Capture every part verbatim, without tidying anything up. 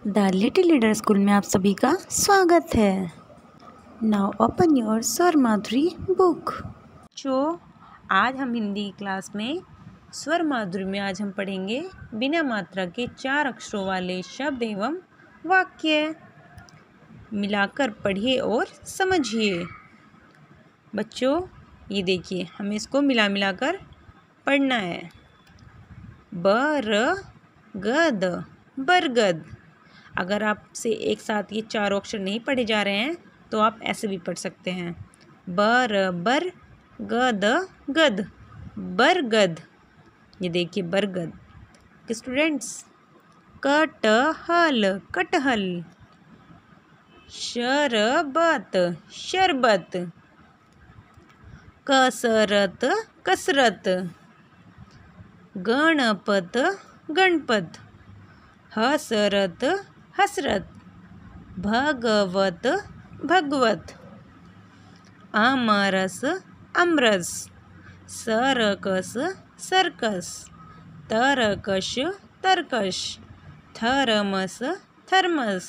The little leader school में आप सभी का स्वागत है। नाउ ओपन योर स्वर माधुरी बुक। जो आज हम हिंदी क्लास में स्वर माधुरी में आज हम पढ़ेंगे बिना मात्रा के चार अक्षरों वाले शब्द एवं वाक्य। मिलाकर पढ़िए और समझिए। बच्चों ये देखिए, हमें इसको मिला मिलाकर पढ़ना है। बरगद, बरगद। अगर आपसे एक साथ ये चारों अक्षर नहीं पढ़े जा रहे हैं तो आप ऐसे भी पढ़ सकते हैं। बर बर गद गद, बरगद। ये देखिए बरगद। स्टूडेंट्स, कटहल, कटहल। शरबत, शरबत। कसरत, कसरत। गणपत, गणपत। हसरत, हसरत। भगवत, भगवत। आमरस, अमरस। Circus, circus. तरकश, तरकश। Thermos, thermos.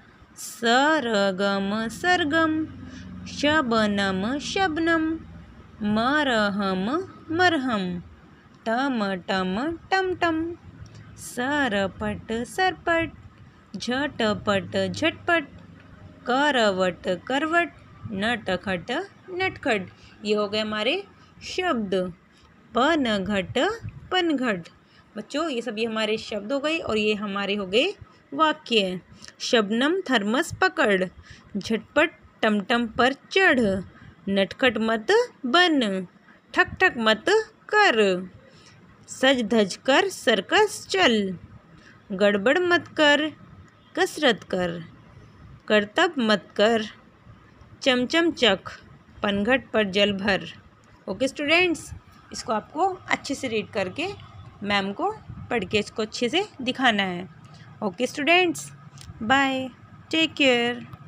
सरगम, सरगम। शबनम, शबनम। मरहम, मरहम। टमटम, टमटम। सरपट, सरपट। झटपट, झटपट। करवट, करवट। नटखट, नटखट। ये हो गए हमारे शब्द। पनघट, पनघट। बच्चों ये सभी हमारे शब्द हो गए और ये हमारे हो गए वाक्य। शबनम थर्मस पकड़। झटपट टमटम पर चढ़। नटखट मत बन। ठक ठक मत कर। सज धज कर सर्कस चल। गड़बड़ मत कर, कसरत कर। करतब मत कर, चमचम चख। पनघट पर जल भर। ओके स्टूडेंट्स, इसको आपको अच्छे से रीड करके मैम को पढ़ के इसको अच्छे से दिखाना है। Okay students, bye, take care.